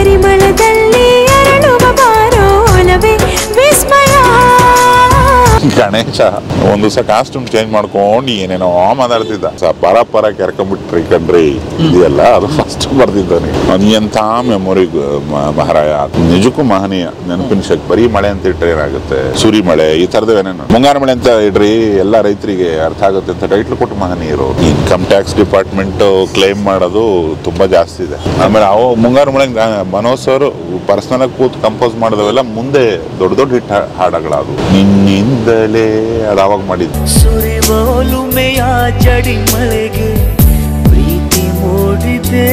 ಪರಿಮಳದಲ್ಲಿ ಅರಳುವ ಬಾರೋ ಒಲವೇ ವಿಸ್ಮಯ. ಗಣೇಶ ಒಂದ್ ದಿವಸ ಕಾಸ್ಟ್ಯೂಮ್ ಚೇಂಜ್ ಮಾಡ್ಕೊಂಡು ಏನೇನೋ ಮಾತಾಡ್ತಿದ್ದ. ಪರ ಕೆರ್ಕೊಂಡ್ಬಿಟ್ರಿ ಕಣ್ರಿ ಇದೆಯಲ್ಲ, ಅದು ಫಸ್ಟ್ ಬರ್ದಿದ್ದಾನೆ. ಅದು ಎಂಥ ಮೆಮೊರಿ ಮಹಾರಾಯ, ನಿಜಕ್ಕೂ ಮಹನೀಯ. ನೆನಪಿನ ಶಕ್ತಿ. ಬರೀ ಮಳೆ ಅಂತ ಇಟ್ರೆ ಏನಾಗುತ್ತೆ, ಸುರಿ ಮಳೆ ಈ ತರದೇನೇನು. ಮುಂಗಾರು ಮಳೆ ಅಂತ ಇಡ್ರಿ ಎಲ್ಲ ರೈತರಿಗೆ ಅರ್ಥ ಆಗುತ್ತೆ ಅಂತ ಟೈಟ್ಲ್ ಕೊಟ್ಟು ಮಹನೀಯರು. ಇನ್ಕಮ್ ಟ್ಯಾಕ್ಸ್ ಡಿಪಾರ್ಟ್ಮೆಂಟ್ ಕ್ಲೈಮ್ ಮಾಡೋದು ತುಂಬಾ ಜಾಸ್ತಿ ಇದೆ. ಆಮೇಲೆ ಅವು ಮುಂಗಾರು ಮಳೆ ಮನೋಜ್ ಅವರು ಪರ್ಸನಲ್ ಆಗಿ ಕೂತ್ ಕಂಪೋಸ್ ಮಾಡಿದವೆಲ್ಲ ಮುಂದೆ ದೊಡ್ಡ ದೊಡ್ಡ ಹಿಟ್ ಹಾಡಗಳದು. ನಿನ್ನಿಂದಲೇ ಅದು ಅವಾಗ ಮಾಡಿದ್ದು. ಸುರಿವೋಲುಮೆಯ ಜಡಿ ಮಳೆಗೆ ಪ್ರೀತಿ ಮೂಡಿದೆ.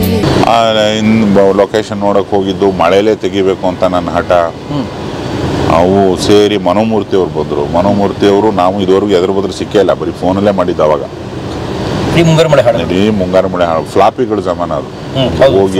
ಲೊಕೇಶನ್ ನೋಡಕ್ ಹೋಗಿದ್ದು ಮಳೆಲೇ ತೆಗಿಬೇಕು ಅಂತ ನನ್ನ ಹಠ. ಅವು ಸೇರಿ ಮನೋಮೂರ್ತಿ ಅವ್ರು ಬಂದ್ರು. ಮನೋಮೂರ್ತಿ ಅವರು ನಾವು ಇದುವರೆಗೂ ಎದ್ರ ಬದ್ರ ಸಿಕ್ಕೇ ಇಲ್ಲ, ಬರೀ ಫೋನಲ್ಲೇ ಮಾಡಿದ್ದು. ಅವಾಗ ಮುಂಗಾರು ಮಳೆ ಹಾಡು ಫ್ಲಾಪಿಗಳು ಜಮಾನ. ಅದು ಹೋಗಿ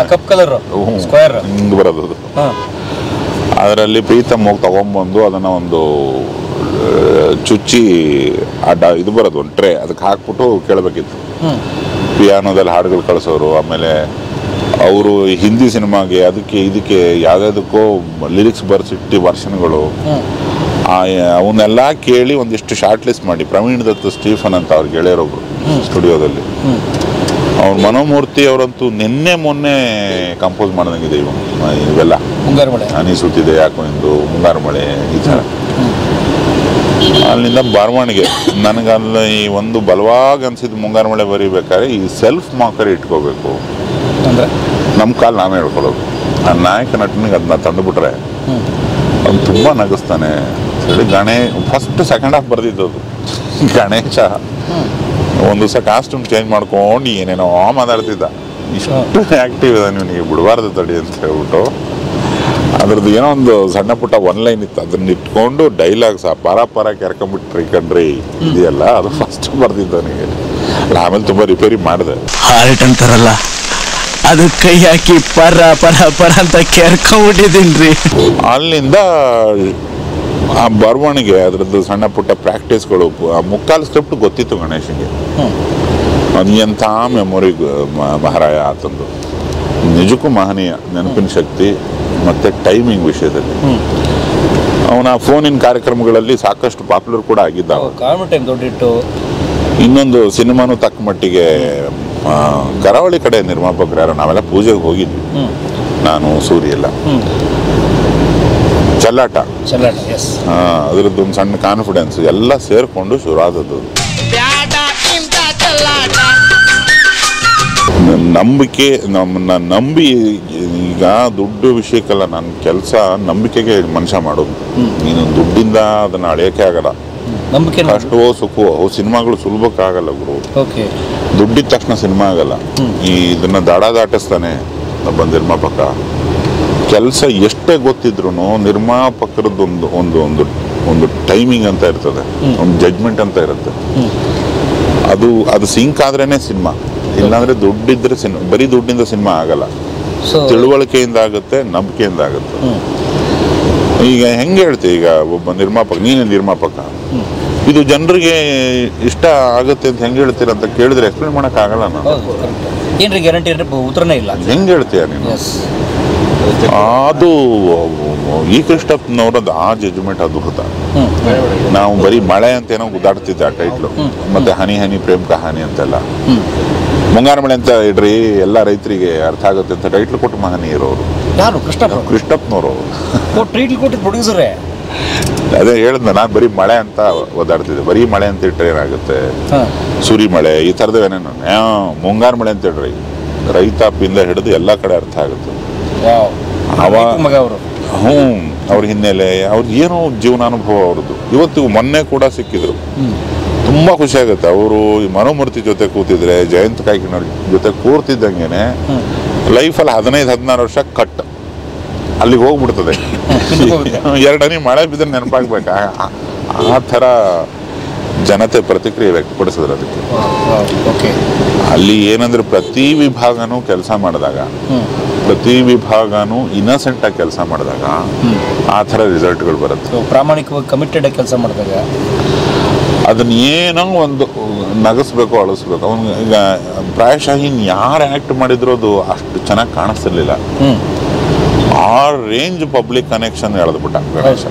ಹಿಂಗ್ ಬರೋದು. ಅದರಲ್ಲಿ ಪ್ರೀತಮ್ ಹೋಗಿ ತಗೊಂಡ್ಬಂದು ಅದನ್ನ ಒಂದು ಚುಚ್ಚಿ ಇದು ಬರೋದು ಒಂದು ಟ್ರೇ, ಅದಕ್ಕೆ ಹಾಕ್ಬಿಟ್ಟು ಕೇಳಬೇಕಿತ್ತು. ಪಿಯಾನೋದಲ್ಲಿ ಹಾಡುಗಳು ಕಳಿಸೋರು. ಆಮೇಲೆ ಅವರು ಹಿಂದಿ ಸಿನಿಮಾಗೆ ಅದಕ್ಕೆ ಇದಕ್ಕೆ ಯಾವ್ಯಾವುದಕ್ಕೋ ಲಿರಿಕ್ಸ್ ಬರ್ಸಿಟ್ಟು ವರ್ಷನ್ಗಳು ಅವನ್ನೆಲ್ಲ ಕೇಳಿ ಒಂದಿಷ್ಟು ಶಾರ್ಟ್ ಲಿಸ್ಟ್ ಮಾಡಿ ಪ್ರವೀಣ್ ದತ್ ಸ್ಟೀಫನ್ ಅಂತ ಅವ್ರಿಗೆ ಗೆಳೆಯರೊಬ್ರು ಸ್ಟುಡಿಯೋದಲ್ಲಿ. ಅವ್ರ ಮನೋಮೂರ್ತಿ ಅವರಂತೂ ನಿನ್ನೆ ಮೊನ್ನೆ ಕಂಪೋಸ್ ಮಾಡ್ದಂಗಿದೆ ಇವೆಲ್ಲ. ಅನಿಸುತ್ತಿದೆ ಯಾಕೋ ಇಂದು ಮುಂಗಾರು ಮಳೆ ಈ ಥರ. ಅಲ್ಲಿಂದ ಬರವಣಿಗೆ ನನಗಲ್ಲಿ ಒಂದು ಬಲವಾಗಿ ಅನ್ಸಿದ್ದು ಮುಂಗಾರು ಮಳೆ ಬರೀಬೇಕಾದ್ರೆ ಈ ಸೆಲ್ಫ್ ಮಾಕರಿ ಇಟ್ಕೋಬೇಕು. ನಮ್ಮ ಕಾಲು ನಾವೇ ಹೇಳ್ಕೊಳ್ಳೋದು. ಆ ನಾಯಕ ನಟನಿಗೆ ಅದನ್ನ ತಂದುಬಿಟ್ರೆ ಅವ್ನು ತುಂಬ ನಗಿಸ್ತಾನೆ ಹೇಳಿ. ಫಸ್ಟ್ ಸೆಕೆಂಡ್ ಹಾಫ್ ಬರ್ದಿದ್ದದು. ಗಣೇಶ ಒಂದು ದಿವಸ ಕಾಸ್ಟ್ಯೂಮ್ ಚೇಂಜ್ ಮಾಡ್ಕೊಂಡು ಏನೇನೋ ಮಾತಾಡ್ತಿದ್ದ. ಇಷ್ಟು ಆ್ಯಕ್ಟಿವ್ ಇದೆ, ನೀವು ಬಿಡಬಾರ್ದು ತಡಿ ಅಂತ ಹೇಳ್ಬಿಟ್ಟು ಅದ್ರದ್ದು ಏನೋ ಒಂದು ಸಣ್ಣ ಪುಟ್ಟ ಒನ್ ಲೈನ್ ಇತ್ತು, ಅದನ್ನ ಇಟ್ಕೊಂಡು ಡೈಲಾಗ್ಸ್ ಪರ ಕೆರ್ಕೊಂಡ್ಬಿಟ್ರಿ ಕಣ್ರಿ ಇದೆಯಲ್ಲ, ಅದು ಫಸ್ಟ್ ಬರ್ದಿದ್ದವನಿಗೆ. ಆಮೇಲೆ ತುಂಬ ರಿಪೇರಿ ಮಾಡಿದೆ. ಹಾರ್ಟ್ ಅಂತಾರಲ್ಲ, ಅದು ಕೈ ಹಾಕಿ ಪರ ಪರ ಪರ ಅಂತ ಕೆರ್ಕೊಂಡ್ಬಿಟ್ಟಿದ್ದೀನಿ. ಅಲ್ಲಿಂದ ಆ ಬರವಣಿಗೆ ಅದ್ರದ್ದು ಸಣ್ಣ ಪುಟ್ಟ ಪ್ರಾಕ್ಟೀಸ್ಗಳು. ಆ ಮುಕ್ಕಾಲು ಸ್ಕ್ರಿಪ್ಟ್ ಗೊತ್ತಿತ್ತು ಗಣೇಶಿಗೆ. ಅದು ಎಂಥ ಮೆಮೊರಿ ಮಹಾರಾಯ ಆತಂದು. ನಿಜಕ್ಕೂ ಮಹನೀಯ. ನೆನಪಿನ ಶಕ್ತಿ ಮತ್ತೆ ಟೈಮಿಂಗ್ ವಿಷಯದಲ್ಲಿ ಅವನ ಫೋನಿನ ಕಾರ್ಯಕ್ರಮಗಳಲ್ಲಿ ಸಾಕಷ್ಟು ಪಾಪ್ಯುಲರ್ ಕೂಡ ಆಗಿದ್ದ. ಇನ್ನೊಂದು ಸಿನಿಮಾನು ತಕ್ಕ ಮಟ್ಟಿಗೆ ಕರಾವಳಿ ಕಡೆ ನಿರ್ಮಾಪಕರು ಯಾರು, ನಾವೆಲ್ಲ ಪೂಜೆಗೆ ಹೋಗಿದ್ವಿ, ನಾನು ಸೂರ್ಯ ಎಲ್ಲ. ಚಲ್ಲಾಟ ಅದ್ರದ್ದು ಒಂದು ಸಣ್ಣ ಕಾನ್ಫಿಡೆನ್ಸ್ ಎಲ್ಲ ಸೇರ್ಕೊಂಡು ಶುರು ಆದದ್ದು. ನಂಬಿಕೆ, ನಮ್ಮನ್ನ ನಂಬಿ. ಈಗ ದುಡ್ಡು ವಿಷಯಕ್ಕೆಲ್ಲ ನನ್ನ ಕೆಲಸ ನಂಬಿಕೆಗೆ ಮನುಷ್ಯ ಮಾಡೋದು. ನೀನು ದುಡ್ಡಿಂದ ಅದನ್ನ ಅಳೆಯೋಕೆ ಆಗಲ್ಲ. ಕಷ್ಟವೋ ಸುಖವೋ ಸಿನಿಮಾಗಳು ಸುಲಭಕ್ಕಾಗಲ್ಲ ಗುರು. ದುಡ್ಡಿದ ತಕ್ಷಣ ಸಿನಿಮಾ ಆಗಲ್ಲ. ಇದನ್ನ ದಾಟಿಸ್ತಾನೆ ಒಬ್ಬ ನಿರ್ಮಾಪಕ. ಕೆಲಸ ಎಷ್ಟೇ ಗೊತ್ತಿದ್ರು ನಿರ್ಮಾಪಕರದ್ದು ಒಂದು ಒಂದು ಒಂದು ಒಂದು ಟೈಮಿಂಗ್ ಅಂತ ಇರ್ತದೆ, ಒಂದು ಜಡ್ಜ್ಮೆಂಟ್ ಅಂತ ಇರುತ್ತೆ. ಅದು ಸಿಂಕ್ ಆದ್ರೇನೆ ಸಿನಿಮಾ. ಇಲ್ಲಾಂದ್ರೆ ದುಡ್ಡಿದ್ರೆ ಸಿನಿಮಾ, ಬರೀ ದುಡ್ಡಿಂದ ಸಿನಿಮಾ ಆಗಲ್ಲ. ತಿಳುವಳಿಕೆಯಿಂದ ಆಗುತ್ತೆ, ನಂಬಿಕೆಯಿಂದ ಆಗುತ್ತೆ. ಈಗ ಹೆಂಗೆ ಹೇಳ್ತೀವಿ, ಈಗ ಒಬ್ಬ ನಿರ್ಮಾಪಕ, ನೀನೇ ನಿರ್ಮಾಪಕ, ಇದು ಜನರಿಗೆ ಇಷ್ಟ ಆಗುತ್ತೆ ಅಂತ ಹೆಂಗೆ ಹೇಳ್ತೀರ ಅಂತ ಕೇಳಿದ್ರೆ ಎಕ್ಸ್ಪ್ಲೇನ್ ಮಾಡಕ್ ಆಗಲ್ಲ. ನಾನು ಹೆಂಗೆ ಹೇಳ್ತೀಯ ನೀನು? ಅದು ಈ ಕೃಷ್ಣಪ್ಪನವರದ್ದು ಆ ಜಡ್ಜ್ಮೆಂಟ್ ಅದ್ಭುತ. ನಾವು ಬರೀ ಮಳೆ ಅಂತ ಏನೋ ಗುದ್ದಾಡ್ತಿದ್ದೆ ಆ ಟೈಟ್ಲು. ಮತ್ತೆ ಹನಿ ಹನಿ ಪ್ರೇಮ್ ಕಹಾನಿ ಅಂತೆಲ್ಲ. ಮುಂಗಾರು ಮಳೆ ಅಂತ ಇಡ್ರಿ ಎಲ್ಲ ರೈತರಿಗೆ ಅರ್ಥ ಆಗುತ್ತೆ ಅಂತ ಟೈಟ್ಲ್ ಕೊಟ್ಟು ಮಹನೀಯರು ಅವರು. ಕೃಷ್ಣಪ್ಪನವರು ಪ್ರೊಡ್ಯೂಸರೇ. ಅದೇ ಹೇಳ್ದ, ನಾನು ಬರೀ ಮಳೆ ಅಂತ ಓದಾಡ್ತಿದ್ದೆ. ಬರೀ ಮಳೆ ಅಂತ ಇಟ್ರೆ ಏನಾಗುತ್ತೆ, ಸುರಿ ಮಳೆ ಈ ಥರದೇನೇನು. ಮುಂಗಾರು ಮಳೆ ಅಂತ ಇಡ್ರಿ ರೈತಾಪಿಂದ ಹಿಡಿದು ಎಲ್ಲ ಕಡೆ ಅರ್ಥ ಆಗುತ್ತೆ. ಅವ್ರ ಹಿನ್ನೆಲೆ, ಅವ್ರದ್ದು ಏನೋ ಜೀವನಾನುಭವ ಅವ್ರದ್ದು. ಇವತ್ತಿಗೂ ಮೊನ್ನೆ ಕೂಡ ಸಿಕ್ಕಿದ್ರು, ತುಂಬಾ ಖುಷಿ ಆಗುತ್ತೆ. ಅವರು ಮನೋಮೂರ್ತಿ ಜೊತೆ ಕೂತಿದ್ರೆ, ಜಯಂತ್ ಕಾಯ್ಕಿನವ್ರ ಜೊತೆ ಕೂರ್ತಿದ್ದಂಗೆನೆ ಲೈಫಲ್ಲಿ 15-16 ವರ್ಷ ಕಟ್ ಅಲ್ಲಿಗೆ ಹೋಗ್ಬಿಡ್ತದೆ. 2 ಹನಿ ಮಳೆ ಬಿದ್ದರೆ ನೆನಪಾಗ್ಬೇಕಾ, ಆ ಥರ ಜನತೆ ಪ್ರತಿಕ್ರಿಯೆ ವ್ಯಕ್ತಪಡಿಸಿದ್ರು ಅದಕ್ಕೆ. ಅಲ್ಲಿ ಏನಂದ್ರೆ ಪ್ರತಿ ವಿಭಾಗನೂ ಕೆಲಸ ಮಾಡಿದಾಗ, ಪ್ರತಿ ವಿಭಾಗನೂ ಇನ್ನಸೆಂಟ್ ಆಗಿ ಕೆಲಸ ಮಾಡಿದಾಗ ಆ ಥರ ರಿಸಲ್ಟ್ಗಳು ಬರುತ್ತೆ. ಪ್ರಾಮಾಣಿಕವಾಗಿ ಕಮಿಟೆಡ್ ಆಗಿ ಕೆಲಸ ಮಾಡಿದಾಗ ಅದನ್ನ ಏನೋ ಒಂದು ನಗಿಸ್ಬೇಕು ಅಳಿಸ್ಬೇಕು. ಅವನು ಈಗ ಪ್ರಾಯಶಃ ಇನ್ನು ಯಾರು ಆ್ಯಕ್ಟ್ ಮಾಡಿದ್ರು ಅದು ಅಷ್ಟು ಚೆನ್ನಾಗಿ ಕಾಣಿಸ್ತಿರ್ಲಿಲ್ಲ. ಆ ರೇಂಜ್ ಪಬ್ಲಿಕ್ ಕನೆಕ್ಷನ್ ಎಳೆದ್ಬಿಟ್ಟ ಗಣೇಶ.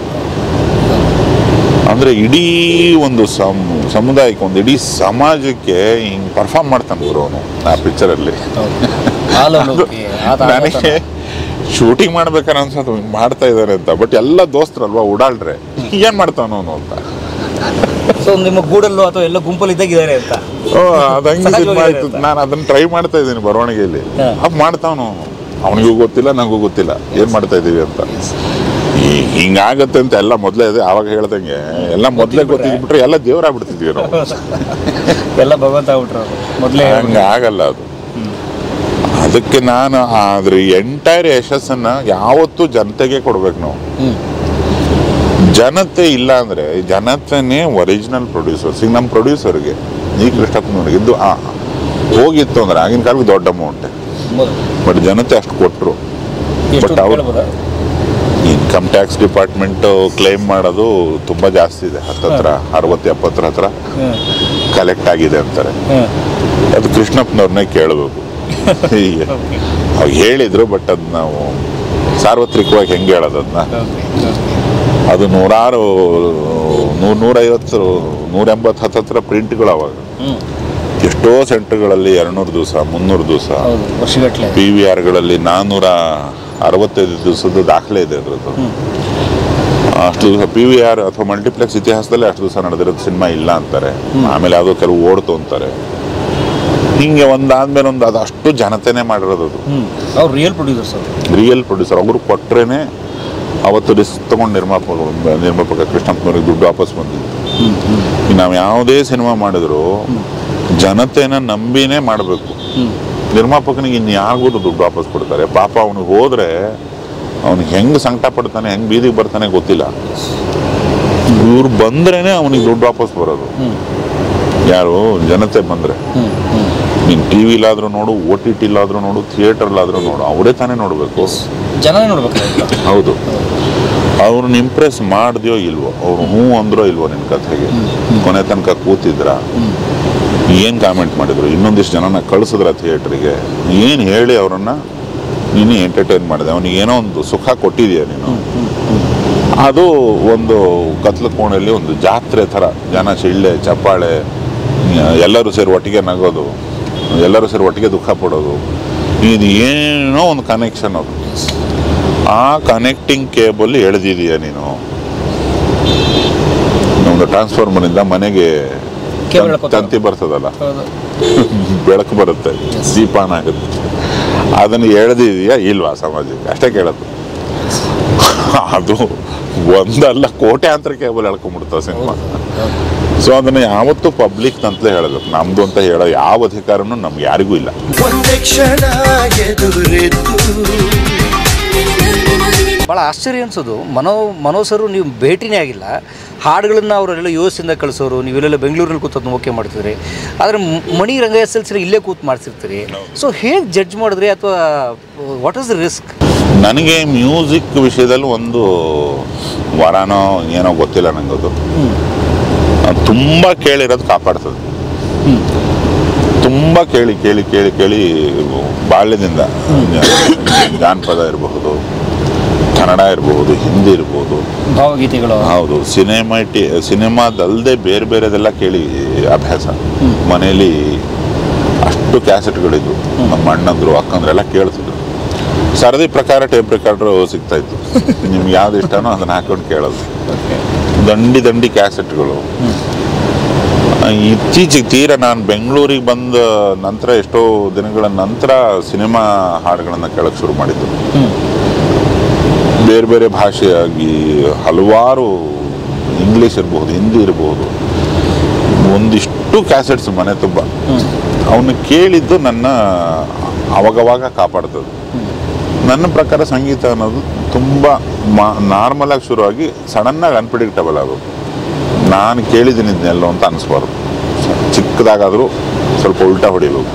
ಅಂದರೆ ಇಡೀ ಒಂದು ಸಮುದಾಯಕ್ಕೆ, ಒಂದು ಇಡೀ ಸಮಾಜಕ್ಕೆ ಹಿಂಗೆ ಪರ್ಫಾರ್ಮ್ ಮಾಡ್ತಾನೆ ಗುರು ಅವನು ಆ ಪಿಕ್ಚರಲ್ಲಿ. ನನಗೆ ಶೂಟಿಂಗ್ ಮಾಡ್ಬೇಕಾರೆ ಅನ್ಸೋದು ಮಾಡ್ತಾ ಇದ್ದಾರೆ ಅಂತ. ಬಟ್ ಎಲ್ಲ ದೋಸ್ತರಲ್ವಾ ಓಡಾಡ್ರೆ ಏನು ಮಾಡ್ತಾನೋ ಅವನು ಅಂತ. ಸೊ ನಿಮ್ಮ ಗೂಡಲ್ಲೋ ಅಥವಾ ಎಲ್ಲ ಗುಂಪಲ್ಲಿ ಇದ್ದಾಗಿದ್ದಾರೆ ಅಂತ. ಅದಂಗೆ ಸಿನಿಮಾ ಆಯ್ತು. ನಾನು ಅದನ್ನ ಟ್ರೈ ಮಾಡ್ತಾ ಇದ್ದೀನಿ ಬರವಣಿಗೆಯಲ್ಲಿ. ಅದು ಮಾಡ್ತಾವನು ಅವನಿಗೂ ಗೊತ್ತಿಲ್ಲ, ನನಗೂ ಗೊತ್ತಿಲ್ಲ ಏನು ಮಾಡ್ತಾ ಇದ್ದೀವಿ ಅಂತ. ಹಿಂಗಾಗತ್ತೆ ಅಂತ ಎಲ್ಲ ಮೊದಲೇ ಇದೆ. ಆವಾಗ ಹೇಳ್ದಂಗೆ ಎಲ್ಲ ಮೊದಲೇ ಗೊತ್ತಿದ್ಬಿಟ್ರೆ ಎಲ್ಲ ದೇವರಾಗ್ಬಿಡ್ತಿದ್ವಿ ನಾವು. ಎಲ್ಲ ಭಗವಂತ ಆಗ್ಬಿಟ್ರು ಮೊದಲೇ. ಹಂಗೆ ಆಗಲ್ಲ ಅದು. ಅದಕ್ಕೆ ನಾನು ಅದ್ರ ಎಂಟೈರ್ ಯಶಸ್ಸನ್ನ ಯಾವತ್ತೂ ಜನತೆಗೆ ಕೊಡ್ಬೇಕು ನಾವು. ಜನತೆ ಇಲ್ಲ ಅಂದ್ರೆ ಜನತೆನೇ ಒರಿಜಿನಲ್ ಪ್ರೊಡ್ಯೂಸರ್ಸ್. ಈಗ ನಮ್ಮ ಪ್ರೊಡ್ಯೂಸರ್ಗೆ ಈ ಕೃಷ್ಣಪ್ಪನವ್ರಿಗೆ ಇದ್ದು ಹೋಗಿತ್ತು ಅಂದ್ರೆ ಆಗಿನ ಕಾಲಕ್ಕೆ ದೊಡ್ಡ ಅಮೌಂಟ್. ಬಟ್ ಜನತೆ ಅಷ್ಟು ಕೊಟ್ಟರು. ಬಟ್ ಅವ್ರು ಇನ್ಕಮ್ ಟ್ಯಾಕ್ಸ್ ಡಿಪಾರ್ಟ್ಮೆಂಟ್ ಕ್ಲೈಮ್ ಮಾಡೋದು ತುಂಬ ಜಾಸ್ತಿ ಇದೆ. ಹತ್ತತ್ರ 60-70 ಹತ್ರ ಕಲೆಕ್ಟ್ ಆಗಿದೆ ಅಂತಾರೆ. ಅದು ಕೃಷ್ಣಪ್ಪನವ್ರನ್ನೇ ಕೇಳಬೇಕು. ಅವ್ರು ಹೇಳಿದ್ರು, ಬಟ್ ಅದು ನಾವು ಸಾರ್ವತ್ರಿಕವಾಗಿ ಹೆಂಗೆ ಹೇಳೋದು ಅದನ್ನ. ಅದು 150-180 ಹತ್ತತ್ರ ಪ್ರಿಂಟ್ಗಳು ಅವಾಗ. ಎಷ್ಟೋ ಸೆಂಟರ್ಗಳಲ್ಲಿ 200 ದಿವಸ 300 ದಿವಸ, PVRಗಳಲ್ಲಿ 465 ದಿವಸದ ದಾಖಲೆ ಇದೆ ಅದ್ರದ್ದು. ಅಷ್ಟು ದಿವಸ PVR ಅಥವಾ ಮಲ್ಟಿಪ್ಲೆಕ್ಸ್ ಇತಿಹಾಸದಲ್ಲಿ ಅಷ್ಟು ದಿವಸ ನಡೆದಿರೋದು ಸಿನಿಮಾ ಇಲ್ಲ ಅಂತಾರೆ. ಆಮೇಲೆ ಯಾವುದೋ ಕೆಲವು ಓಡ್ತು ಅಂತಾರೆ. ಹಿಂಗೆ ಒಂದಾದ್ಮೇಲೆ ಒಂದು ಅದು ಅಷ್ಟು ಜನತೆನೇ ಮಾಡಿರೋದು. ಅದು ಅವ್ರು ರಿಯಲ್ ಪ್ರೊಡ್ಯೂಸರ್. ಅವರು ಕೊಟ್ರೇನೆ ಅವತ್ತು ರಿಸ್ಕ್ ತಗೊಂಡು ನಿರ್ಮಾಪಕ ಕೃಷ್ಣಪ್ಪನವ್ರಿಗೆ ದುಡ್ಡು ವಾಪಸ್ ಬಂದಿದ್ದು. ನಾವು ಯಾವುದೇ ಸಿನಿಮಾ ಮಾಡಿದ್ರು ಜನತೆನ ನಂಬಿನೇ ಮಾಡಬೇಕು. ನಿರ್ಮಾಪಕನಿಗೆ ಇನ್ಯಾರಿಗೂ ದುಡ್ಡು ವಾಪಸ್ ಕೊಡ್ತಾರೆ. ಪಾಪ ಅವನಿಗೆ ಹೋದ್ರೆ ಅವನಿಗೆ ಹೆಂಗೆ ಸಂಕಟ ಪಡ್ತಾನೆ, ಹೆಂಗೆ ಬೀದಿಗೆ ಬರ್ತಾನೆ ಗೊತ್ತಿಲ್ಲ. ಇವ್ರು ಬಂದ್ರೇನೆ ಅವನಿಗೆ ದುಡ್ಡು ವಾಪಸ್ ಬರೋದು. ಯಾರು ಜನತೆ ಬಂದ್ರೆ. ನೀನು TV-ಲಾದ್ರೂ ನೋಡು, OTT-ಲಾದ್ರೂ ನೋಡು, ಥಿಯೇಟರ್ಲಾದ್ರೂ ನೋಡು, ಅವರೇ ತಾನೇ ನೋಡ್ಬೇಕು, ಜನನೇ ನೋಡ್ಬೇಕು. ಹೌದು. ಅವ್ರನ್ನ ಇಂಪ್ರೆಸ್ ಮಾಡಿದ್ಯೋ ಇಲ್ವೋ, ಅವ್ರು ಹ್ಞೂ ಅಂದ್ರೋ ಇಲ್ವೋ ನಿನ್ನ ಕಥೆಗೆ, ಕೊನೆ ತನಕ ಕೂತಿದ್ರ, ಏನು ಕಾಮೆಂಟ್ ಮಾಡಿದ್ರು, ಇನ್ನೊಂದಿಷ್ಟು ಜನನ ಕಳಿಸಿದ್ರ ಥಿಯೇಟ್ರಿಗೆ, ಏನು ಹೇಳಿ ಅವರನ್ನು ನೀನು ಎಂಟರ್ಟೈನ್ ಮಾಡಿದೆ, ಅವನಿಗೆ ಏನೋ ಒಂದು ಸುಖ ಕೊಟ್ಟಿದೆಯಾ ನೀನು. ಅದು ಒಂದು ಕತ್ಲ ಕೋಣೆಯಲ್ಲಿ ಒಂದು ಜಾತ್ರೆ ಥರ ಜನ ಚಿಳ್ಳೆ ಚಪ್ಪಾಳೆ, ಎಲ್ಲರೂ ಸೇರಿ ಒಟ್ಟಿಗೆ ನಗೋದು, ಎಲ್ಲರೂ ಸೇರಿ ಒಟ್ಟಿಗೆ ದುಃಖ ಪಡೋದು, ಇದು ಏನೋ ಒಂದು ಕನೆಕ್ಷನ್. ಅದು ಆ ಕನೆಕ್ಟಿಂಗ್ ಕೇಬಲ್ ಎಳೆದಿದೀಯ ನೀನು. ಒಂದು ಟ್ರಾನ್ಸ್ಫಾರ್ಮರಿಂದ ಮನೆಗೆ ತಂತಿ ಬರ್ತದಲ್ಲ, ಬೆಳಕು ಬರುತ್ತೆ, ದೀಪಾನ ಆಗುತ್ತೆ, ಅದನ್ನು ಎಳೆದಿದೆಯಾ ಇಲ್ವಾ ಸಮಾಜಕ್ಕೆ, ಅಷ್ಟೇ ಕೇಳೋದು. ಅದು ಒಂದಲ್ಲ ಕೋಟ್ಯಾಂತರ ಕೇಬಲ್ ಎಳ್ಕೊಂಡ್ಬಿಡ್ತಾವೆ ಸಿನಿಮಾ. ಸೊ ಅದನ್ನು ಯಾವತ್ತೂ ಪಬ್ಲಿಕ್ ಅಂತಲೇ ಹೇಳಬೇಕು, ನಮ್ದು ಅಂತ ಹೇಳೋ ಯಾವ ಅಧಿಕಾರನೂ ನಮ್ಗೆ ಯಾರಿಗೂ ಇಲ್ಲ. ಭಾಳ ಆಶ್ಚರ್ಯ ಅನ್ಸೋದು, ಮನೋಸರು ನೀವು ಭೇಟಿನೇ ಆಗಿಲ್ಲ, ಹಾಡುಗಳನ್ನು ಅವರೆಲ್ಲ US-ಇಂದ ಕಳಿಸೋರು, ನೀವೆಲ್ಲ ಬೆಂಗಳೂರಲ್ಲಿ ಕೂತದ್ದು ಓಕೆ ಮಾಡ್ತಿದ್ರಿ, ಆದರೆ ಮಣಿ ರಂಗ SLC ಇಲ್ಲೇ ಕೂತು ಮಾಡ್ತಿರ್ತೀರಿ. ಸೊ ಹೇಗೆ ಜಡ್ಜ್ ಮಾಡಿದ್ರಿ, ಅಥವಾ ವಾಟ್ ಇಸ್ ದ ರಿಸ್ಕ್? ನನಗೆ ಮ್ಯೂಸಿಕ್ ವಿಷಯದಲ್ಲಿ ಒಂದು ವರನೋ ಏನೋ ಗೊತ್ತಿಲ್ಲ ನನಗದು. ತುಂಬ ಕೇಳಿರೋದು ಕಾಪಾಡ್ತದೆ. ತುಂಬ ಕೇಳಿ ಕೇಳಿ ಕೇಳಿ ಕೇಳಿ ಬಾಲ್ಯದಿಂದ ಜಾನಪದ ಇರಬಹುದು, ಕನ್ನಡ ಇರಬಹುದು, ಹಿಂದಿ ಇರಬಹುದು, ಭಾವಗೀತೆಗಳು, ಹೌದು, ಸಿನಿಮಾದಲ್ಲದೆ ಬೇರೆ ಬೇರೆದೆಲ್ಲ ಕೇಳಿ ಅಭ್ಯಾಸ. ಮನೇಲಿ ಅಷ್ಟು ಕ್ಯಾಸೆಟ್ಗಳಿದ್ವು, ನಮ್ಮ ಅಣ್ಣಂದ್ರು ಅಕ್ಕಂದ್ರೆಲ್ಲ ಕೇಳ್ತಿದ್ರು. ಸರದಿ ಪ್ರಕಾರ ಟೇಪ್ ರೆಕಾರ್ಡ್ರು ಸಿಗ್ತಾಯಿತ್ತು, ನಿಮ್ಗೆ ಯಾವ್ದು ಇಷ್ಟನೋ ಅದನ್ನು ಹಾಕೊಂಡು ಕೇಳೋದು. ದಂಡಿ ಕ್ಯಾಸೆಟ್ಗಳು. ಇತ್ತೀಚೆಗೆ ತೀರ ನಾನು ಬೆಂಗಳೂರಿಗೆ ಬಂದ ನಂತರ, ಎಷ್ಟೋ ದಿನಗಳ ನಂತರ ಸಿನಿಮಾ ಹಾಡುಗಳನ್ನು ಕೇಳೋಕ್ಕೆ ಶುರು ಮಾಡಿದ್ದು. ಬೇರೆ ಬೇರೆ ಭಾಷೆಯಾಗಿ ಹಲವಾರು, ಇಂಗ್ಲೀಷ್ ಇರ್ಬೋದು, ಹಿಂದಿ ಇರ್ಬೋದು, ಒಂದಿಷ್ಟು ಕ್ಯಾಸೆಟ್ಸ್ ಮನೆ ತುಂಬ. ಅವನು ಕೇಳಿದ್ದು ನನ್ನ ಅವಾಗವಾಗ ಕಾಪಾಡ್ತದೆ. ನನ್ನ ಪ್ರಕಾರ ಸಂಗೀತ ಅನ್ನೋದು ತುಂಬ ನಾರ್ಮಲಾಗಿ ಶುರುವಾಗಿ ಸಡನ್ನಾಗಿ ಅನ್ಪ್ರಿಡಿಕ್ಟಬಲ್ ಆಗೋದು. ನಾನು ಕೇಳಿದ್ದೀನಿ ಇದನ್ನೆಲ್ಲೋ ಅಂತ ಅನಿಸ್ಬಾರ್ದು. ಚಿಕ್ಕದಾಗಾದರೂ ಸ್ವಲ್ಪ ಉಲ್ಟಾ ಹೊಡಿಬೇಕು.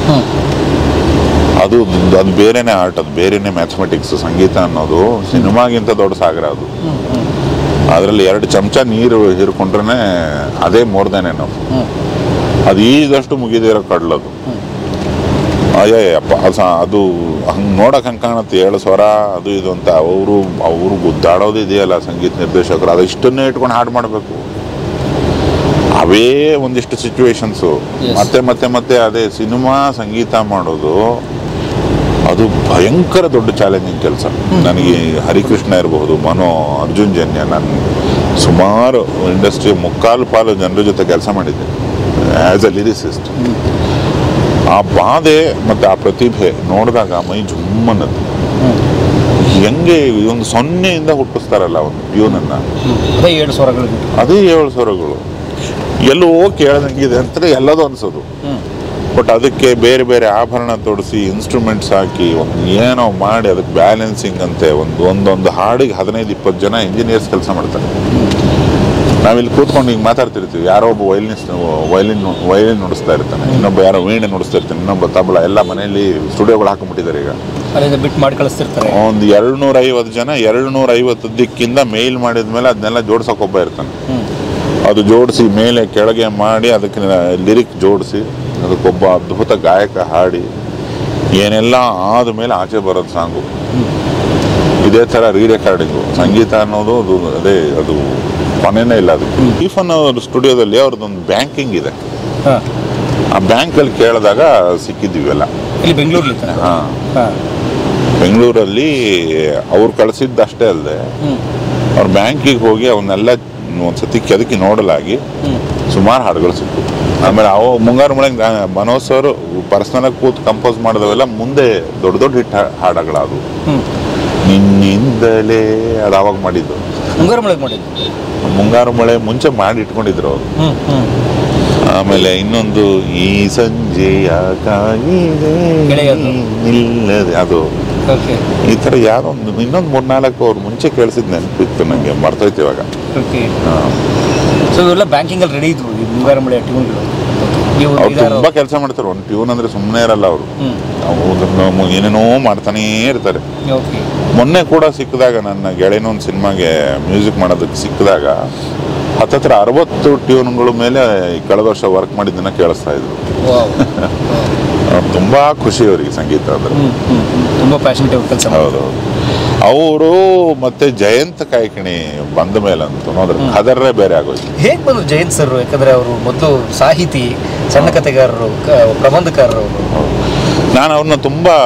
ಅದು ಬೇರೆನೇ ಆರ್ಟ್, ಅದು ಬೇರೆನೇ ಮ್ಯಾಥಮೆಟಿಕ್ಸ್. ಸಂಗೀತ ಅನ್ನೋದು ಸಿನಿಮಾಗಿಂತ ದೊಡ್ಡ ಸಾಗರ ಅದು. ಅದರಲ್ಲಿ 2 ಚಮಚ ನೀರು ಹೀರ್ಕೊಂಡ್ರೆ ಅದೇ ಮೋರ್ದೇನೆ ನಾವು. ಅದು ಈದಷ್ಟು ಮುಗಿದಿರೋ ಕಡ್ಲದು. ಅಯ್ಯಪ್ಪ ಅದು ಹಂಗೆ ನೋಡಕ್ಕೆ ಹಂಗೆ ಕಾಣುತ್ತೆ 7 ಸ್ವರ ಅದು ಇದು ಅಂತ. ಅವರು ಗುದ್ದಾಡೋದು ಇದೆಯಲ್ಲ ಸಂಗೀತ ನಿರ್ದೇಶಕರು, ಅದು ಇಷ್ಟನ್ನೇ ಇಟ್ಕೊಂಡು ಹಾಡು ಮಾಡಬೇಕು. ಅವೇ ಒಂದಿಷ್ಟು ಸಿಚುವೇಶನ್ಸು ಮತ್ತೆ ಮತ್ತೆ ಮತ್ತೆ ಅದೇ ಸಿನಿಮಾ ಸಂಗೀತ ಮಾಡೋದು ಅದು ಭಯಂಕರ ದೊಡ್ಡ ಚಾಲೆಂಜಿಂಗ್ ಕೆಲಸ. ನನಗೆ ಹರಿಕೃಷ್ಣ ಇರಬಹುದು, ಮನೋ, ಅರ್ಜುನ್ ಜನ್ಯ, ನಾನು ಸುಮಾರು ಇಂಡಸ್ಟ್ರಿ 3/4 ಜನರ ಜೊತೆ ಕೆಲಸ ಮಾಡಿದ್ದೆ ಆ್ಯಸ್ ಅ ಲಿರಿಸಿಸ್ಟ್. ಆ ಬಾಧೆ ಮತ್ತು ಆ ಪ್ರತಿಭೆ ನೋಡಿದಾಗ ಮೈ ಜುಮ್ಮನ್ನದು. ಹೆಂಗೆ ಒಂದು 0ಇಂದ ಹುಟ್ಟಿಸ್ತಾರಲ್ಲ ಒಂದು ಟ್ಯೂನನ್ನು, ಅದೇ 7 ಸ್ವರಗಳು ಎಲ್ಲೋ ಕೇಳ್ದಂಗಿದೆ ಅಂತ ಎಲ್ಲದೂ ಅನ್ಸೋದು. ಬಟ್ ಅದಕ್ಕೆ ಬೇರೆ ಬೇರೆ ಆಭರಣ ತೊಡಿಸಿ ಇನ್ಸ್ಟ್ರೂಮೆಂಟ್ಸ್ ಹಾಕಿ ಒಂದು ಏನೋ ಮಾಡಿ ಅದಕ್ಕೆ ಬ್ಯಾಲೆನ್ಸಿಂಗ್ ಅಂತೆ ಒಂದೊಂದು ಹಾಡಿಗೆ 15-20 ಜನ ಇಂಜಿನಿಯರ್ಸ್ ಕೆಲಸ ಮಾಡ್ತಾರೆ. ನಾವಿಲ್ಲಿ ಕೂತ್ಕೊಂಡು ಹಿಂಗೆ ಮಾತಾಡ್ತಿರ್ತೀವಿ, ಯಾರೋ ಒಬ್ಬ ವಯಲಿನ್ ನುಡಿಸ್ತಾ ಇರ್ತಾನೆ, ಇನ್ನೊಬ್ಬ ಯಾರೋ ವೀಣೆ ನುಡಿಸ್ತಾ ಇರ್ತಾನೆ, ಇನ್ನೊಬ್ಬ ತಬಲ. ಎಲ್ಲ ಮನೆಯಲ್ಲಿ ಸ್ಟುಡಿಯೋಗಳು ಹಾಕೊಂಡ್ಬಿಟ್ಟಿದ್ದಾರೆ ಈಗ. ಬಿಟ್ಟು ಮಾಡಿ ಕಳಿಸ್ತಿರ್ತಾರೆ. ಒಂದು 250 ಜನ 250 ದಿಕ್ಕಿಂದ ಮೇಲ್ ಮಾಡಿದ ಮೇಲೆ ಅದನ್ನೆಲ್ಲ ಜೋಡ್ಸೋಕೊಬ್ಬ ಇರ್ತಾನೆ. ಅದು ಜೋಡಿಸಿ ಮೇಲೆ ಕೆಳಗೆ ಮಾಡಿ ಅದಕ್ಕೆ ಲಿರಿಕ್ ಜೋಡಿಸಿ ಅದಕ್ಕೊಬ್ಬ ಅದ್ಭುತ ಗಾಯಕ ಹಾಡಿ ಏನೆಲ್ಲ ಆದಮೇಲೆ ಆಚೆ ಬರೋದು ಸಾಂಗು. ಇದೇ ಥರ ರೀರೆಕಾರ್ಡಿಂಗು ಸಂಗೀತ ಅನ್ನೋದು ಅದು ಕೊನೆನೇ ಇಲ್ಲ. ಅದಕ್ಕೆ ಟಿಫನ್ ಅವ್ರ ಸ್ಟುಡಿಯೋದಲ್ಲಿ ಅವ್ರದ್ದೊಂದು ಬ್ಯಾಂಕಿಂಗ್ ಇದೆ. ಆ ಬ್ಯಾಂಕಲ್ಲಿ ಕೇಳಿದಾಗ ಸಿಕ್ಕಿದ್ದೀವಿ ಎಲ್ಲ. ಬೆಂಗಳೂರಲ್ಲಿ ಅವ್ರು ಕಳಿಸಿದ್ದಷ್ಟೇ ಅಲ್ಲದೆ ಅವ್ರ ಬ್ಯಾಂಕಿಗೆ ಹೋಗಿ ಅವನ್ನೆಲ್ಲ ಒಂದ್ಸತಿ ಕೆದಕಿ ನೋಡಲಾಗಿ ಸುಮಾರು ಹಾಡುಗಳು ಸಿಕ್ಕು. ಆಮೇಲೆ ಮುಂಗಾರು ಮಳೆ ಮನೋಜ್ ಅವರು ಪರ್ಸನಲಾಗಿ ಕೂತು ಕಂಪೋಸ್ ಮಾಡಿದವೆಲ್ಲ ಮುಂದೆ ದೊಡ್ಡ ದೊಡ್ಡ ಹಿಟ್ ಹಾಡುಗಳಾದವು. ನಿನ್ನಿಂದಲೇ ಅದು ಆವಾಗ ಮಾಡಿದ್ದು. ಮುಂಗಾರು ಮಳೆ ಮುಂಚೆ ಮಾಡಿ ಇಟ್ಕೊಂಡಿದ್ರು ಅವರು. ಆಮೇಲೆ ಇನ್ನೊಂದು ಈ ಸಂಜೆಯ ನಿಲ್ಲದೆ ಅದು ಈ ಥರ ಯಾರೋ ಇನ್ನೊಂದು 3-4 ಅವ್ರು ಮುಂಚೆ ಕೇಳಿಸಿದ್ ನೆನಪಿತ್ತು ನನಗೆ, ಮರ್ತೋಯ್ತು ಇವಾಗ. ಅವ್ರು ತುಂಬಾ ಕೆಲಸ ಮಾಡ್ತಾರೆ. ಒಂದು ಟ್ಯೂನ್ ಅಂದ್ರೆ ಸುಮ್ಮನೆ ಇರಲ್ಲ ಅವರು. ಏನೇನೋ ಮಾಡ್ತಾನೇ ಇರ್ತಾರೆ. ಮೊನ್ನೆ ಕೂಡ ಸಿಕ್ಕಿದಾಗ ನನ್ನ ಗೆಳೆಯನ ಒಂದು ಸಿನಿಮಾಗೆ ಮ್ಯೂಸಿಕ್ ಮಾಡೋದಕ್ಕೆ ಸಿಕ್ಕಿದಾಗ 60 ಟ್ಯೂನ್ಗಳ ಮೇಲೆ ಕಳೆದ ವರ್ಷ ವರ್ಕ್ ಮಾಡಿದ್ದನ್ನ ಕೇಳಿಸ್ತಾ ಇದ್ರು. ತುಂಬಾ ಖುಷಿ ಅವರಿಗೆ ಸಂಗೀತ ಅಂದ್ರೆ. ಹೌದೌದು. ಅವರು ಮತ್ತೆ ಜಯಂತ್ ಕಾಯ್ಕಿಣಿ ಬಂದ ಮೇಲೆ ಅಂತ ನೋಡಿದ್ರೆ ಅದರೇ ಬೇರೆ ಆಗೋಯ್ತು. ಹೇಗೆ ಬಂದ್ರು ಜಯಂತ್ ಸರ್? ಯಾಕಂದ್ರೆ ಅವರು ಮೊದಲು ಸಾಹಿತಿ, ಸಣ್ಣ ಕಥೆಗಾರರು, ಪ್ರಬಂಧಕಾರರು. ನಾನು ಅವ್ರನ್ನ ತುಂಬಾ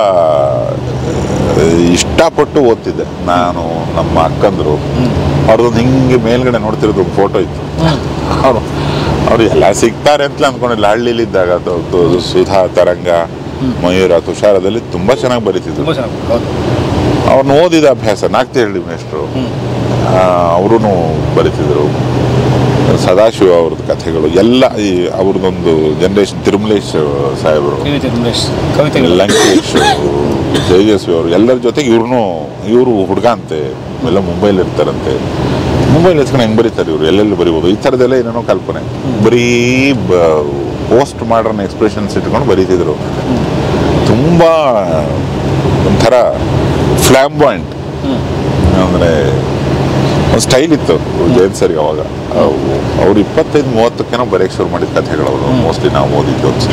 ಇಷ್ಟಪಟ್ಟು ಓದ್ತಿದ್ದೆ. ನಾನು ನಮ್ಮ ಅಕ್ಕಂದ್ರು ಅವ್ರದ್ದೊಂದು ಹಿಂಗೆ ಮೇಲ್ಗಡೆ ನೋಡ್ತಿರೋದು ಒಂದು ಫೋಟೋ ಇತ್ತು. ಅವ್ರು ಎಲ್ಲ ಸಿಗ್ತಾರೆ ಅಂತಲೇ ಅಂದ್ಕೊಂಡಿಲ್ಲ. ಹಳ್ಳಿಲಿದ್ದಾಗ ಸುಧಾ, ತರಂಗ, ಮಯೂರ, ತುಷಾರದಲ್ಲಿ ತುಂಬಾ ಚೆನ್ನಾಗಿ ಬರೀತಿದ್ರು. ಅವ್ರನ್ನ ಓದಿದ ಅಭ್ಯಾಸ. ನಾಗ್ತಿಹಳ್ಳಿ ಮೇಷ್ಟ್ರು ಅವರು ಬರೀತಿದ್ರು. ಸದಾಶಿವ ಅವ್ರದ್ದು ಕಥೆಗಳು ಎಲ್ಲ ಅವ್ರದ್ದೊಂದು ಜನರೇಷನ್. ತಿರುಮಲೇಶ್ ಸಾಹೇಬರು, ಲಂಕೇಶ್, ತೇಜಸ್ವಿ ಅವರು ಎಲ್ಲರ ಜೊತೆಗೆ ಇವರು ಹುಡುಗ ಅಂತೆ, ಎಲ್ಲ ಮುಂಬೈಲಿ ಇರ್ತಾರಂತೆ. ಮುಂಬೈಲಿ ಎತ್ಕೊಂಡು ಹೆಂಗೆ ಬರೀತಾರೆ ಇವರು, ಎಲ್ಲೆಲ್ಲಿ ಬರೀಬೋದು, ಈ ಥರದ್ದೆಲ್ಲ ಏನೇನೋ ಕಲ್ಪನೆ. ಬರೀ ಪೋಸ್ಟ್ ಮಾಡರ್ನ್ ಎಕ್ಸ್ಪ್ರೆಷನ್ಸ್ ಇಟ್ಕೊಂಡು ಬರೀತಿದ್ರು. ತುಂಬ ಒಂಥರ ಫ್ಲ್ಯಾಂಬಾಯಿಂಟ್ ಅಂದರೆ ಒಂದು ಸ್ಟೈಲ್ ಇತ್ತು ಜಯಂತ್ ಸರ್ಗೆ ಅವಾಗ. ಅವ್ರು 25-30 ಬರೆಯಕ್ಕೆ ಶುರು ಮಾಡಿದ ಕಥೆಗಳು ಅವರು ಮೋಸ್ಟ್ಲಿ ನಾವು ಓದಿದ್ದು ಅನ್ಸುತ್ತೆ.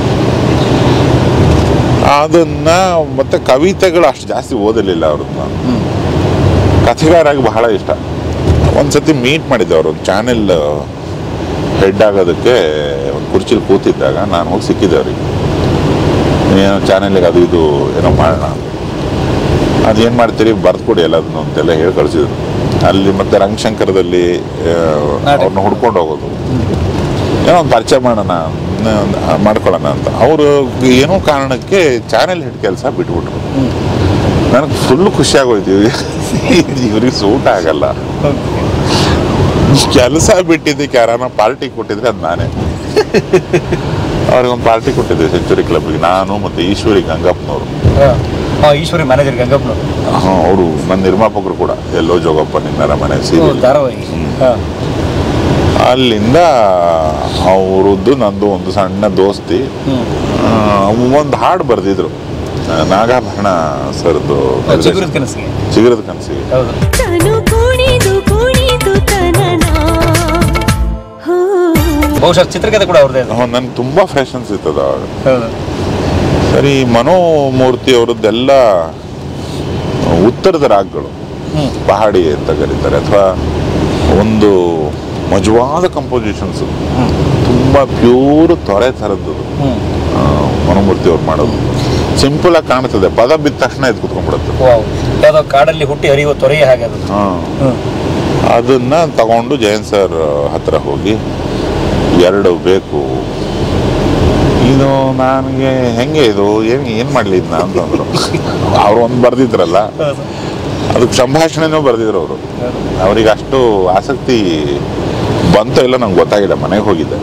ಅದನ್ನ ಮತ್ತೆ ಕವಿತೆಗಳು ಅಷ್ಟು ಜಾಸ್ತಿ ಓದಲಿಲ್ಲ ಅವ್ರನ್ನ. ಕಥೆಗಾರಾಗಿ ಬಹಳ ಇಷ್ಟ. ಒಂದ್ಸತಿ ಮೀಟ್ ಮಾಡಿದ್ದೆ ಅವರು. ಒಂದು ಚಾನೆಲ್ ಹೆಡ್ ಆಗೋದಕ್ಕೆ ಒಂದು ಕುರ್ಚಿಲಿ ಕೂತಿದ್ದಾಗ ನಾನು ಹೋಗಿ ಸಿಕ್ಕಿದ್ದೆ ಅವ್ರಿಗೆ. ಏನೋ ಚಾನೆಲ್ಗೆ ಅದು ಇದು ಏನೋ ಮಾಡೋಣ, ಅದೇನು ಮಾಡ್ತೀರಿ ಬರ್ದ್ಕೊಡಿ ಎಲ್ಲದನ್ನು ಅಂತೆಲ್ಲ ಹೇಳಿ ಕಳಿಸಿದ್ರು. ಅಲ್ಲಿ ಮತ್ತೆ ರಂಗಶಂಕರದಲ್ಲಿ ಅವ್ರನ್ನ ಹುಡ್ಕೊಂಡು ಹೋಗೋದು, ಏನೋ ಒಂದು ಪರಿಚಯ ಮಾಡೋಣ ಮಾಡ್ಕೊಳ್ಳೋಣ ಅಂತ. ಅವರು ಏನೋ ಕಾರಣಕ್ಕೆ ಚಾನೆಲ್ ಹೆಡ್ ಕೆಲಸ ಬಿಟ್ಬಿಟ್ರು. ನನಗೆ ಫುಲ್ ಖುಷಿಯಾಗೋಯ್ತು. ಇವ್ರಿಗೆ ಸೂಟ್ ಆಗಲ್ಲ. ಕೆಲಸ ಬಿಟ್ಟಿದ್ದಕ್ಕೆ ಯಾರನ್ನ ಪಾರ್ಟಿ ಕೊಟ್ಟಿದ್ರೆ ಅದು ನಾನೇ. ಅವ್ರಿಗೊಂದು ಪಾರ್ಟಿ ಕೊಟ್ಟಿದ್ದೆ ಸೆಂಚುರಿ ಕ್ಲಬ್ಗೆ, ನಾನು ಮತ್ತು ಈಶ್ವರಿ ಗಂಗಪ್ಪನವರು. ಈಶ್ವರಿ ಮ್ಯಾನೇಜರ್ ಗಂಗಪ್ಪನವರು. ಅವರು ನನ್ನ ನಿರ್ಮಾಪಕರು ಕೂಡ. ಎಲ್ಲೋ ಜೋಗಪ್ಪ ನಿನ್ನರ ಮನೆ ಸೀರಿಯಲ್. ಅಲ್ಲಿಂದ ಅವರದ್ದು ನಂದು ಒಂದು ಸಣ್ಣ ದೋಸ್ತಿ. ಒಂದು ಹಾಡು ಬರೆದಿದ್ರು ನಾಗಾಭರಣ ಸರ್ದು, ಚಿಗುರದ ಕನಸಿಗೆ. ತಾನು ಕುಣಿದು ಕುಣಿದು ತನ ಬಹುಶಃ ಚಿತ್ರಕಥೆ ಕೂಡ ಅವ್ರದ್ದೇ ಅದು. ನನ್ಗೆ ತುಂಬ ಫ್ರೆಶ್ ಅನ್ಸಿತ್ತದ ಹೌದು. ಸರಿ ಮನೋಮೂರ್ತಿ ಅವರದ್ದೆಲ್ಲ ಉತ್ತರದ ರಾಗಗಳು ಪಹಾಡಿ ಅಂತ ಕರೀತಾರೆ, ಅಥವಾ ಒಂದು ಮಜವಾದ ಕಂಪೋಸಿಷನ್ಸ್, ತುಂಬ ಪ್ಯೂರ್ ತೊರೆ ಥರದ್ದು ಮನೋಮೂರ್ತಿ ಅವ್ರು ಮಾಡೋದು. ಸಿಂಪಲ್ ಆಗಿ ಕಾಣ್ತದೆ, ಪದ ಬಿದ್ದ ತಕ್ಷಣ ಎದ್ದು ಕುತ್ಕೊಂಡ್ಬಿಡುತ್ತೆ. ಯಾವುದೋ ಕಾಡಲ್ಲಿ ಹುಟ್ಟಿ ಹರಿಯುವ ತೊರೆಯ ಹಾಗೆ ಅದು. ಅದನ್ನ ತಗೊಂಡು ಜಯಂತ್ ಸರ್ ಹತ್ರ ಹೋಗಿ 2 ಬೇಕು, ಇದು ನನಗೆ ಹೆಂಗೆ ಇದು ಏನು ಮಾಡಲಿ ಇದನ್ನ ಅಂತಂದ್ರು. ಅವ್ರು ಒಂದು ಬರ್ದಿದ್ರಲ್ಲ, ಅದಕ್ಕೆ ಸಂಭಾಷಣೆನೂ ಬರ್ದಿದ್ರು ಅವರು. ಅವ್ರಿಗೆ ಅಷ್ಟು ಆಸಕ್ತಿ ಬಂತೋ ಇಲ್ಲ ನಂಗೆ ಗೊತ್ತಾಗಿಲ್ಲ, ಮನೆಗೆ ಹೋಗಿದ್ದೆ.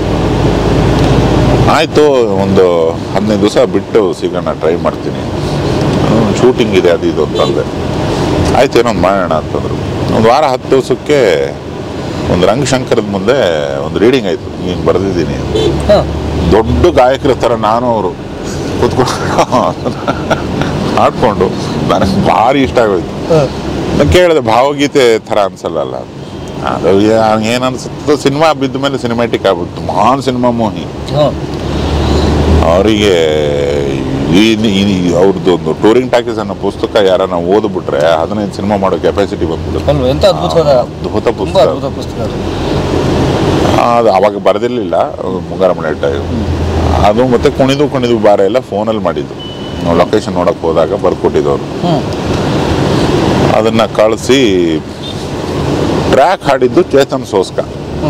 ಆಯಿತು, ಒಂದು 15 ದಿವಸ ಬಿಟ್ಟು ಸಿಗೋಣ, ಟ್ರೈ ಮಾಡ್ತೀನಿ, ಶೂಟಿಂಗ್ ಇದೆ ಅದು ಇದು ಅಂತಂದೆ. ಆಯ್ತು, ಏನೊಂದು ಮಾಡೋಣ ಅಂತಂದ್ರು. ಒಂದು ವಾರ 10 ದಿವಸಕ್ಕೆ ಒಂದು ರಂಗಶಂಕರದ ಮುಂದೆ ಒಂದು ರೀಡಿಂಗ್ ಆಯಿತು. ನೀನು ಬರೆದಿದ್ದೀನಿ, ದೊಡ್ಡ ಗಾಯಕರ ಥರ ನಾನು ಅವರು ಕೂತ್ಕೊಂಡು ಆಡ್ಕೊಂಡು ನನಗೆ ಭಾರಿ ಇಷ್ಟ ಆಗೋಯ್ತು. ನಾನು ಕೇಳಿದೆ, ಭಾವಗೀತೆ ಥರ ಅನ್ಸಲ್ಲ ಅದು ಏನು ಅನ್ಸುತ್ತೆ, ಸಿನಿಮಾ ಬಿದ್ದ ಮೇಲೆ ಸಿನಿಮ್ಯಾಟಿಕ್ ಆಗ್ಬಿಟ್ಟು ಮಹಾನ್ ಸಿನಿಮಾ ಮೋಹಿ. ಅವರಿಗೆ ಅವ್ರದ್ದು ಒಂದು ಟೂರಿಂಗ್ ಟಾಕೀಸ್ ಅನ್ನೋ ಪುಸ್ತಕ ಯಾರನ್ನ ಓದ್ಬಿಟ್ರೆ 15 ಸಿನಿಮಾ ಮಾಡೋ ಕೆಪಾಸಿಟಿ ಬಂದ್ಬಿಡುತ್ತೆ. ಅದ್ಭುತ ಪುಸ್ತಕ ಅದು. ಅವಾಗ ಬರೆದಿರಲಿಲ್ಲ, ಮುಂಗಾರ ಮನೆ ಟೈಮ್ ಅದು. ಮತ್ತೆ ಕುಣಿದು ಬಾರ ಎಲ್ಲ ಫೋನಲ್ಲಿ ಮಾಡಿದ್ದು. ನಾವು ಲೊಕೇಶನ್ ನೋಡಕ್ಕೆ ಹೋದಾಗ ಬರ್ಕೊಟ್ಟಿದ್ದವ್ರು. ಅದನ್ನ ಕಳಿಸಿ ಟ್ರ್ಯಾಕ್ ಹಾಡಿದ್ದು ಚೇತನ್ ಸೋಸ್ಕ.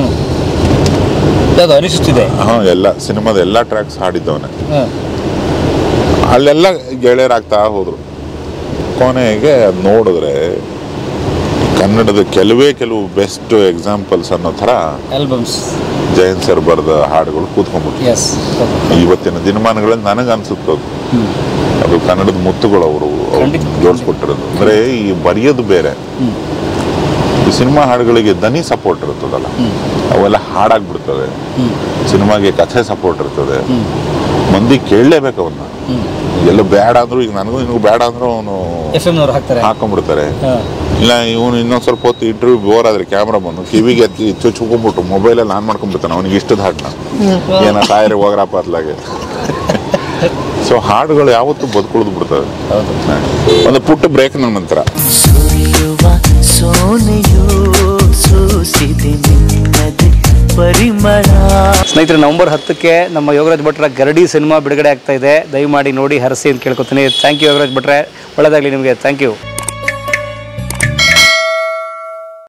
ಅನಿಸುತ್ತಿದೆ ಎಲ್ಲ ಸಿನಿಮಾದ ಎಲ್ಲ ಟ್ರ್ಯಾಕ್ಸ್ ಹಾಡಿದ್ದವನೇ. ಅಲ್ಲೆಲ್ಲ ಗೆಳೆಯರಾಗ್ತಾ ಹೋದ್ರು. ಕೊನೆಗೆ ಅದು ನೋಡಿದ್ರೆ ಕನ್ನಡದ ಕೆಲವು ಬೆಸ್ಟ್ ಎಕ್ಸಾಂಪಲ್ಸ್ ಅನ್ನೋ ಥರ ಆಲ್ಬಮ್ಸ್ ಜಯಂತ್ ಸರ್ ಬರೆದ ಹಾಡುಗಳು ಕೂತ್ಕೊಂಡ್ಬಿಟ್ಟು ಇವತ್ತಿನ ದಿನಮಾನಗಳಲ್ಲಿ ನನಗೆ ಅನ್ಸುತ್ತೆ ಅದು ಕನ್ನಡದ ಮುತ್ತುಗಳು ಅವರು ಜೋಡಿಸ್ಕೊಟ್ಟಿರೋದು. ಅಂದರೆ ಈ ಬರೆಯೋದು ಬೇರೆ, ಈ ಸಿನಿಮಾ ಹಾಡುಗಳಿಗೆ ದನಿ ಸಪೋರ್ಟ್ ಇರ್ತದಲ್ಲ, ಅವೆಲ್ಲ ಹಾಡಾಗ್ಬಿಡ್ತವೆ. ಸಿನಿಮಾಗೆ ಕಥೆ ಸಪೋರ್ಟ್ ಇರ್ತದೆ, ಮಂದಿ ಕೇಳಲೇಬೇಕು ಅವನ್ನ. ಎಲ್ಲ ಬೇಡ ಅಂದ್ರು, ಈಗ ನನಗೂ ನಿನಗೂ ಬೇಡ ಅಂದ್ರು ಅವನು ಹಾಕೊಂಡ್ಬಿಡ್ತಾರೆ. ಇಲ್ಲ ಇವನು ಇನ್ನೊಂದು ಸ್ವಲ್ಪ ಹೊತ್ತು ಇಂಟರ್ವ್ಯೂ ಬೋರ್ ಆದ್ರೆ ಕ್ಯಾಮ್ರಾ ಬಂದು ಕಿವಿಗೆ ಎತ್ತಿ ಚುಚ್ಕೊಂಡ್ಬಿಟ್ಟು ಮೊಬೈಲಲ್ಲಿ ಆನ್ ಮಾಡ್ಕೊಂಡ್ಬಿಡ್ತಾನೆ. ಅವನಿಗೆ ಇಷ್ಟದ ಹಾಡನ್ನ ಏನ ತಾಯರೆ ಹೋಗ್ರಪ್ಪ ಅತ್ಲಾಗೆ. ಸೊ ಹಾಡುಗಳು ಯಾವತ್ತೂ ಬದುಕುಳಿದು ಬಿಡ್ತವೆ. ಒಂದು ಪುಟ್ಟ ಬ್ರೇಕ್ ನನ್ನ ನಂತರ ಸ್ನೇಹಿತರೆ, ನವೆಂಬರ್ 10ಕ್ಕೆ ನಮ್ಮ ಯೋಗರಾಜ್ ಭಟ್ರ ಗರಡಿ ಸಿನಿಮಾ ಬಿಡುಗಡೆ ಆಗ್ತಾ ಇದೆ. ದಯಮಾಡಿ ನೋಡಿ ಹರಸಿ ಅಂತ ಕೇಳ್ಕೊತೀನಿ. ಥ್ಯಾಂಕ್ ಯು ಯೋಗರಾಜ್ ಭಟ್ರೆ, ಒಳ್ಳೆದಾಗಲಿ ನಿಮಗೆ. Thank you.